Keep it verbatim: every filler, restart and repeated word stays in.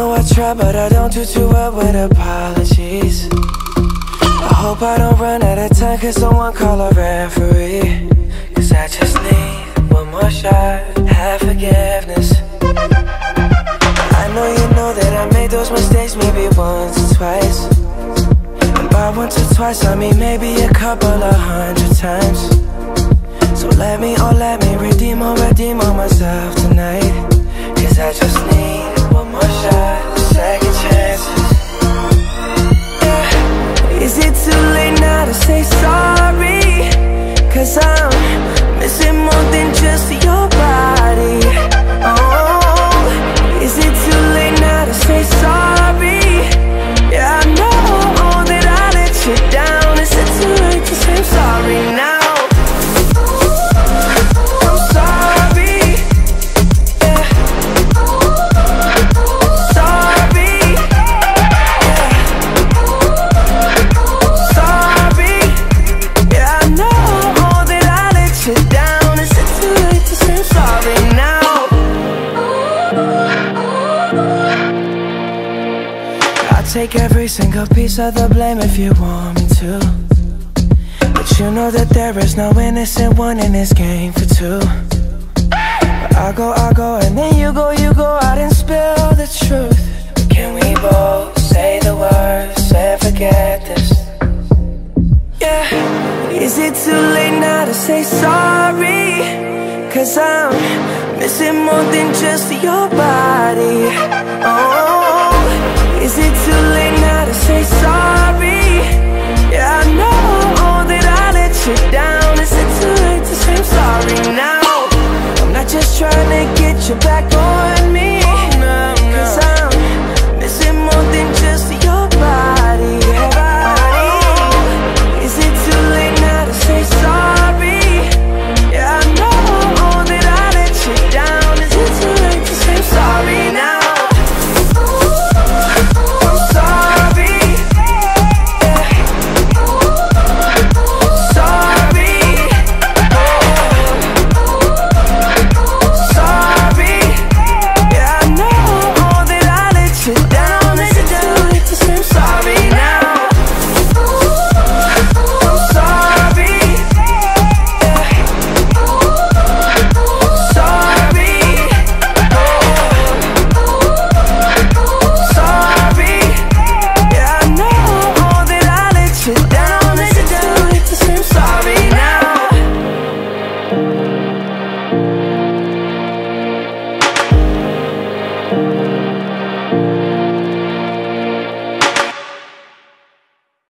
know I try, but I don't do too well with apologies. I hope I don't run out of time, cause someone call a referee. Cause I just need one more shot, have forgiveness. I know you know that I made those mistakes maybe once or twice. And by once or twice I mean maybe a couple of hundred times. So let me, oh let me redeem or redeem on myself tonight. Cause I just need one more shot, second chances. Yeah. Is it too late now to say sorry? Cause I'm missing more than just your body. Oh, is it too late now to say sorry? Yeah, I know that I let you down. Is it too late to say I'm sorry now? Take every single piece of the blame if you want me to. But you know that there is no innocent one in this game for two. But I go, I go, and then you go, you go out and spill the truth. Can we both say the words and forget this? Yeah. Is it too late now to say sorry? Cause I'm missing more than just your body. Oh, is it too late now to say sorry? Yeah, I know that I let you down. Is it too late to say I'm sorry now? I'm not just trying to get you back on me. Cause I'm missing more than just your body. Oh, is it too late now to say sorry? Yeah, I know that I let you down. Is it too late to say I'm sorry now? Down, is it too late to say I'm sorry now?